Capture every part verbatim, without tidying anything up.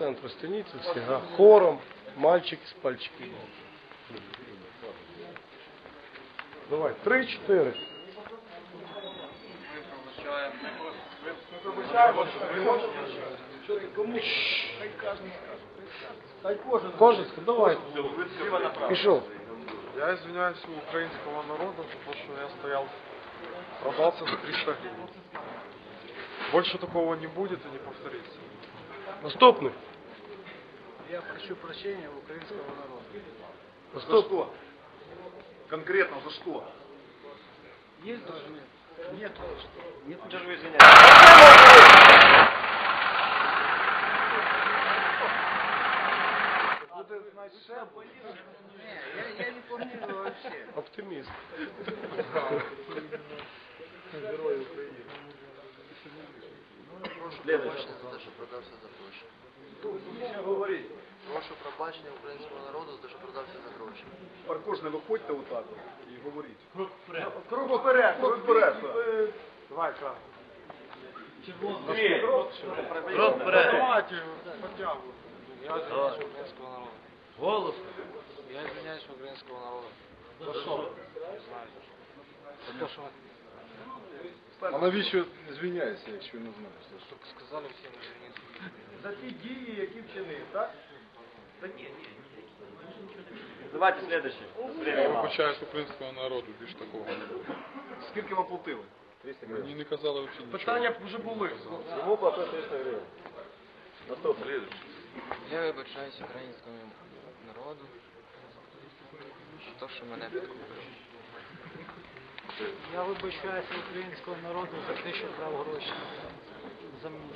центру стяніться всі, га? Хором, мальчики з пальчики. Давай, три-чотири. Кожен, давай. Пішов. Я извиняюсь у украинского народа за то, что я стоял, продался за триста гривен. Больше такого не будет и не повторится. Наступний. Я прошу прощения у украинского народа. За что? Конкретно за что? Есть даже нет? Нет за что. Нет. Даже вы извиняетесь. Не, я, я не планирую вообще. Оптиміст. Герой Украины. Следующий. За те, що продався за гроші. Нічого говорить. Прошу пробачення українського народу за те, що продався за гроші. Паркуш, не виходьте отак і говоріть. Круг вперед. Круг вперед. Круг вперед. Давай, крав. Три. Круг вперед. Давайте, подтягиваю. Я звільняюсь українського народу. Голос. Я звільняюсь українського народу. За що? Не знаю. За те, що А навіщо звиняєшся, якщо не знаєш? щоб сказали всім звільнитися. За ті дії, які вчинив, так? Та ні, ні. Давайте следующий. Я вибачаюсь українського народу, більш такого не було. Скільки вам платили? Мені не казали взагалі нічого. Питання вже були. Йому платили триста гривень. Наступний. Я вибачаюсь українському народу за те, що мене підкупили. Я вибачаюся українського народу за те, що брав гроші. За мене.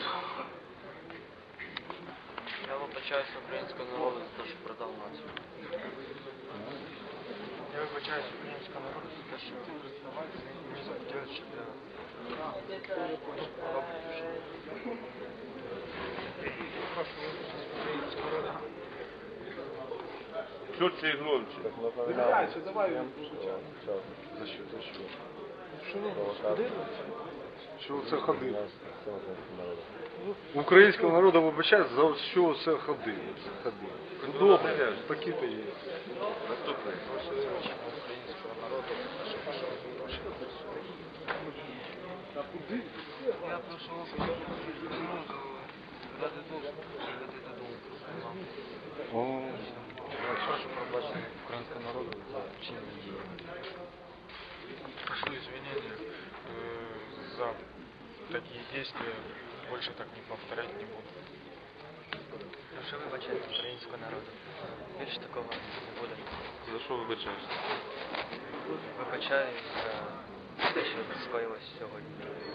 Я вибачаюсь українського народу за те, що продав націю. Я вибачаюсь українського народу за те, що мені захотілося, щоб я Чутче і громче. Вибачайся, давай. За що? За що? Що ви ходили? Що це ходив? Українського народу вибачається, за що це ходив? Ходив. Ну добре, такі то є. Наступний. українського народу за те, що пішов гроші. Я прошу українського народу ради доступу, ради додому. О, Прошу пробачення українського народу за вчинені дії. Прошу извинения э, за такие действия, больше так не повторять не буду. Прошу вибачення українського народу. Більше такого не буде. За що вибачаєшся? Вибачаю за те, що скоїлось сьогодні.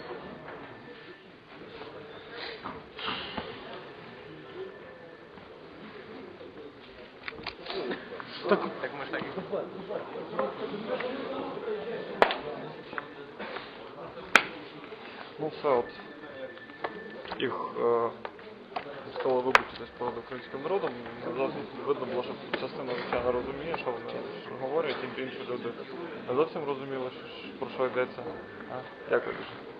Так, Так ми ж так. ну все от. Їх е, стало вибачитись перед українським народом. Зовсім видно було, що частина звичайно розуміє, що вони що говорять, інші люди не зовсім розуміли, що, про що йдеться. А? Як ви?